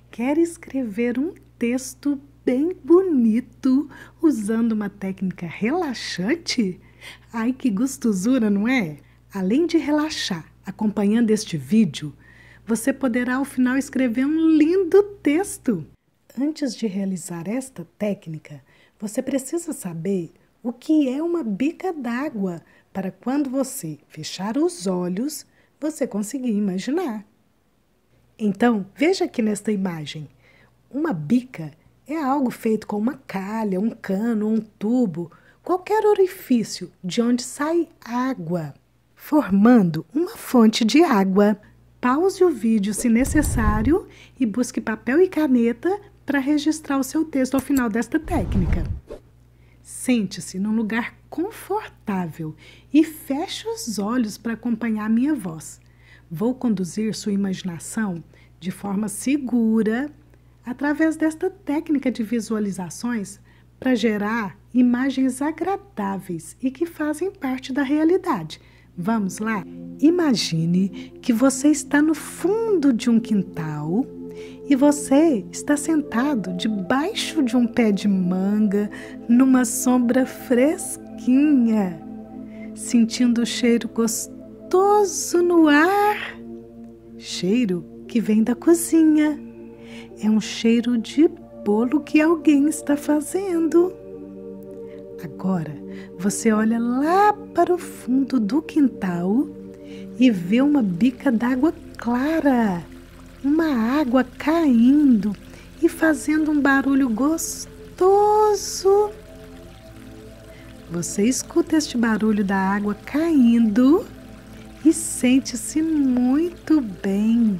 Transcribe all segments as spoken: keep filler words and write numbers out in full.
Quer escrever um texto bem bonito usando uma técnica relaxante? Ai, que gostosura, não é? Além de relaxar acompanhando este vídeo, você poderá ao final escrever um lindo texto. Antes de realizar esta técnica, você precisa saber o que é uma bica d'água para quando você fechar os olhos, você conseguir imaginar. Então, veja aqui nesta imagem. Uma bica é algo feito com uma calha, um cano, um tubo, qualquer orifício de onde sai água, formando uma fonte de água. Pause o vídeo se necessário e busque papel e caneta para registrar o seu texto ao final desta técnica. Sente-se num lugar confortável e feche os olhos para acompanhar a minha voz. Vou conduzir sua imaginação de forma segura através desta técnica de visualizações para gerar imagens agradáveis e que fazem parte da realidade. Vamos lá? Imagine que você está no fundo de um quintal e você está sentado debaixo de um pé de manga, numa sombra fresquinha, sentindo o cheiro gostoso no ar. Cheiro que vem da cozinha. É um cheiro de bolo que alguém está fazendo. Agora, você olha lá para o fundo do quintal e vê uma bica d'água clara, uma água caindo e fazendo um barulho gostoso. Você escuta este barulho da água caindo e sente-se muito bem.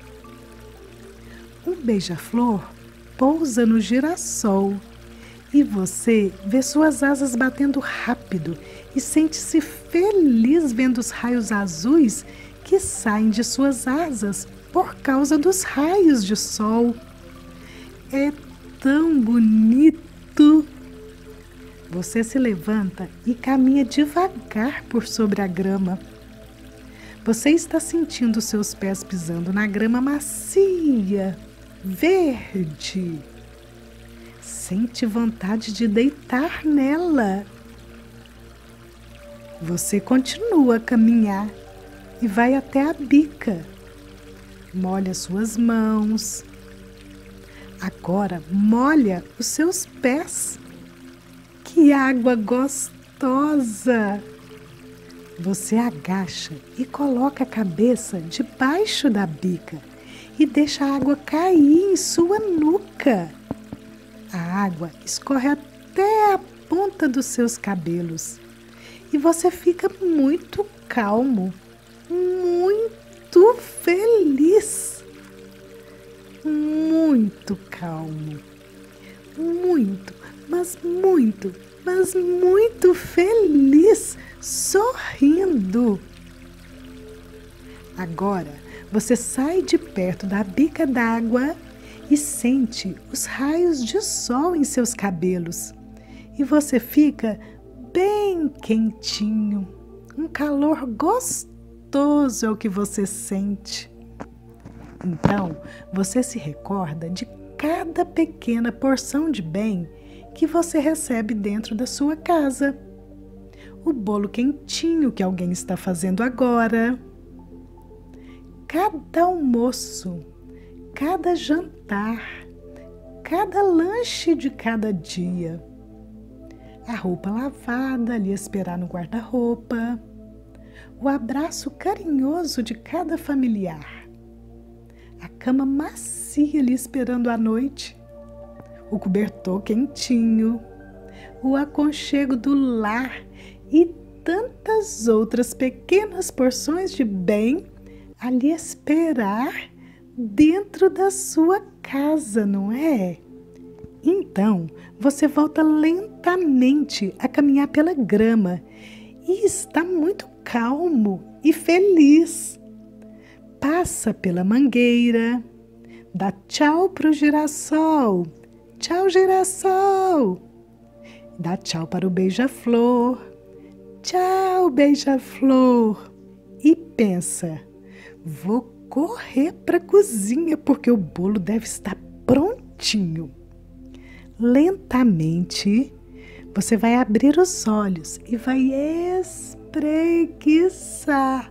Um beija-flor pousa no girassol e você vê suas asas batendo rápido e sente-se feliz vendo os raios azuis que saem de suas asas por causa dos raios de sol. É tão bonito! Você se levanta e caminha devagar por sobre a grama. Você está sentindo seus pés pisando na grama macia, verde. Sente vontade de deitar nela. Você continua a caminhar e vai até a bica. Molha suas mãos. Agora molha os seus pés. Que água gostosa! Você agacha e coloca a cabeça debaixo da bica e deixa a água cair em sua nuca. A água escorre até a ponta dos seus cabelos e você fica muito calmo, muito feliz, muito calmo, muito, mas muito, mas muito feliz, sorrindo. Agora você sai de perto da bica d'água e sente os raios de sol em seus cabelos. E você fica bem quentinho. Um calor gostoso é o que você sente. Então, você se recorda de cada pequena porção de bem que você recebe dentro da sua casa. O bolo quentinho que alguém está fazendo agora. Cada almoço, cada jantar, cada lanche de cada dia, a roupa lavada ali esperar no guarda-roupa, o abraço carinhoso de cada familiar, a cama macia ali esperando a noite, o cobertor quentinho, o aconchego do lar e tantas outras pequenas porções de bem ali esperar dentro da sua casa, não é? Então, você volta lentamente a caminhar pela grama e está muito calmo e feliz. Passa pela mangueira, dá tchau para o girassol. Tchau, girassol. Dá tchau para o beija-flor. Tchau, beija-flor. E pensa, vou correr para a cozinha porque o bolo deve estar prontinho. Lentamente, você vai abrir os olhos e vai espreguiçar.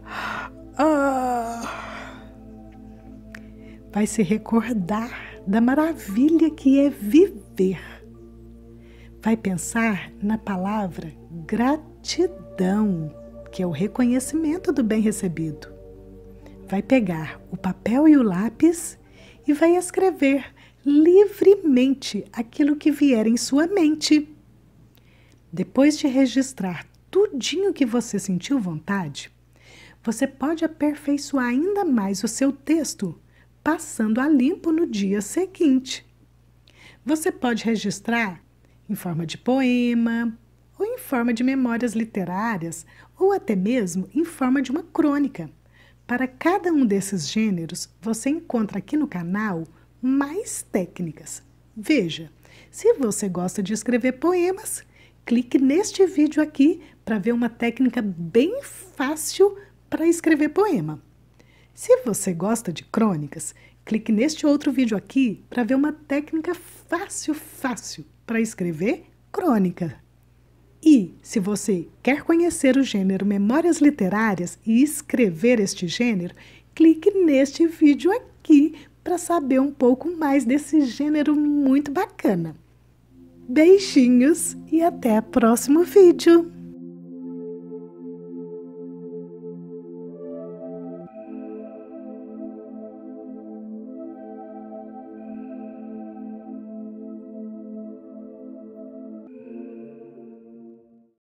Ah! Vai se recordar da maravilha que é viver. Vai pensar na palavra gratidão, que é o reconhecimento do bem recebido. Vai pegar o papel e o lápis e vai escrever livremente aquilo que vier em sua mente. Depois de registrar tudinho que você sentiu vontade, você pode aperfeiçoar ainda mais o seu texto, passando a limpo no dia seguinte. Você pode registrar em forma de poema, ou em forma de memórias literárias, ou até mesmo em forma de uma crônica. Para cada um desses gêneros, você encontra aqui no canal mais técnicas. Veja, se você gosta de escrever poemas, clique neste vídeo aqui para ver uma técnica bem fácil para escrever poema. Se você gosta de crônicas, clique neste outro vídeo aqui para ver uma técnica fácil, fácil para escrever crônica. E, se você quer conhecer o gênero Memórias Literárias e escrever este gênero, clique neste vídeo aqui para saber um pouco mais desse gênero muito bacana. Beijinhos e até o próximo vídeo!